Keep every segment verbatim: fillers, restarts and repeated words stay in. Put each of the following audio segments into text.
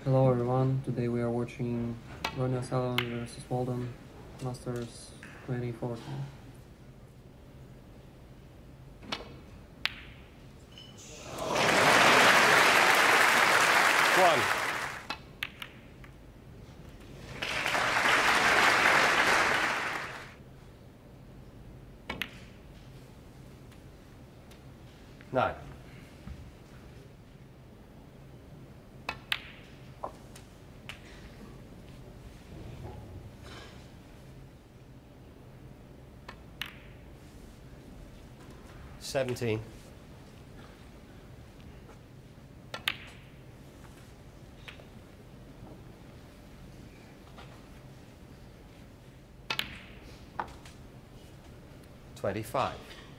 Hello everyone, today we are watching Ronnie versus Walden Masters twenty fourteen. One. Nine. Seventeen. Twenty-five.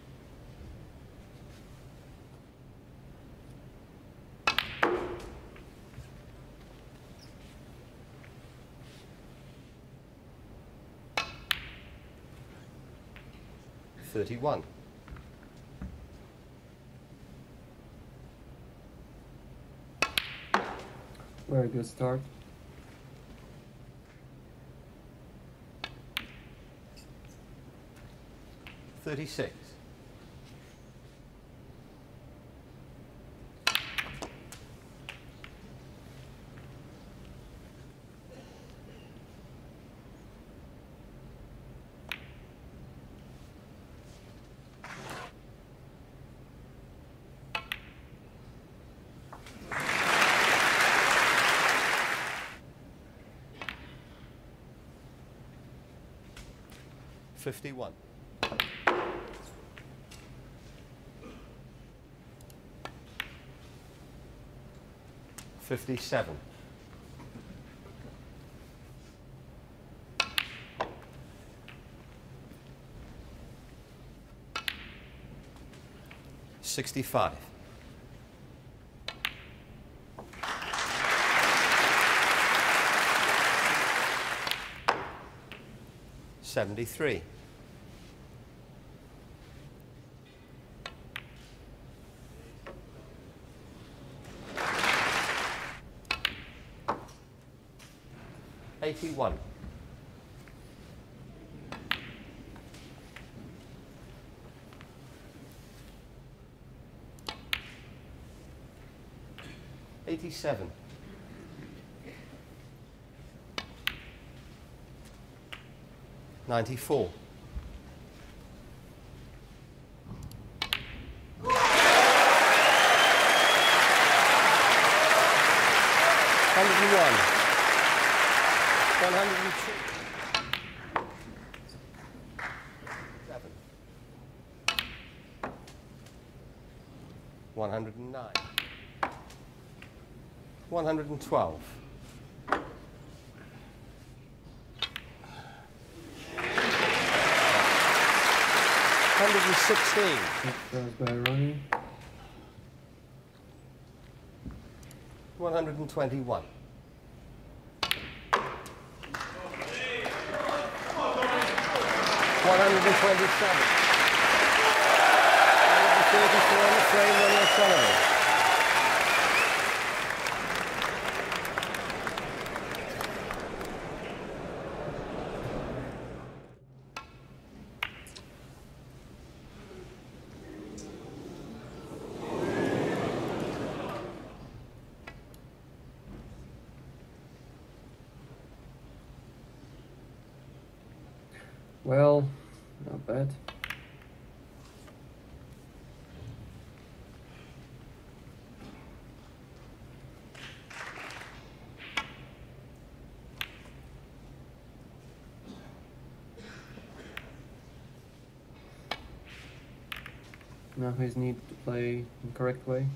Thirty-one. Very good start. Thirty-six. Fifty-one. Fifty-seven. Sixty-five. Seventy-three. Eighty-one. Eighty-seven. Ninety-four. Hundred and one. One hundred and two. Seven. One hundred and nine. One hundred and twelve. One hundred and sixteen. First by Ronnie. One hundred and twenty-one. One hundred and twenty-seven. One hundred and thirty-four on the frame, Ronnie O'Sullivan. Well, not bad. Now he needs to play in the correct way.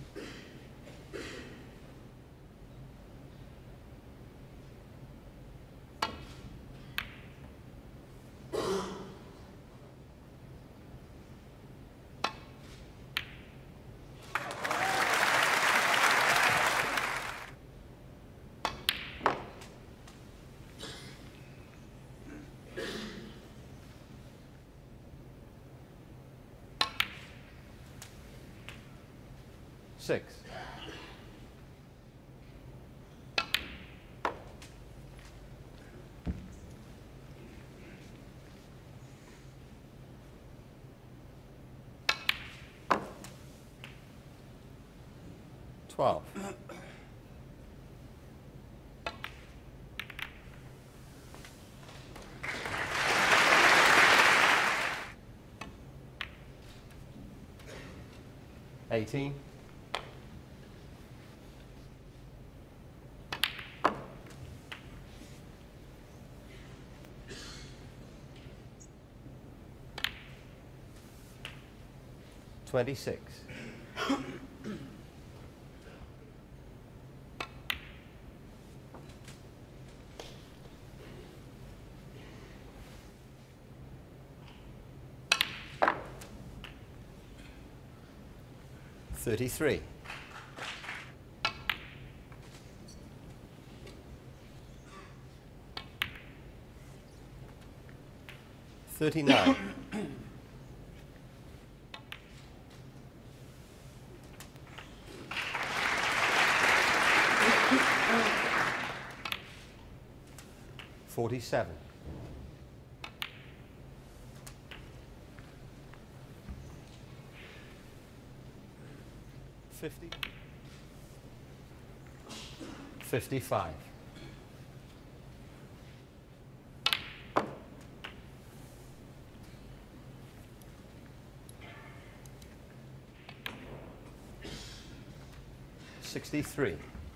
Six. twelve. eighteen. twenty-six. thirty-three. thirty-nine. forty-seven. fifty. fifty-five. sixty-three.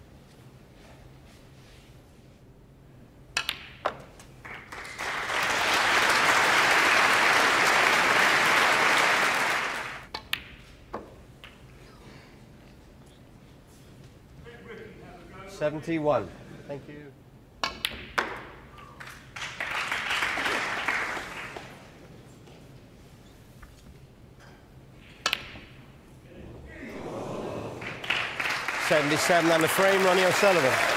seventy-one. Thank you. seventy-seven on the frame, Ronnie O'Sullivan.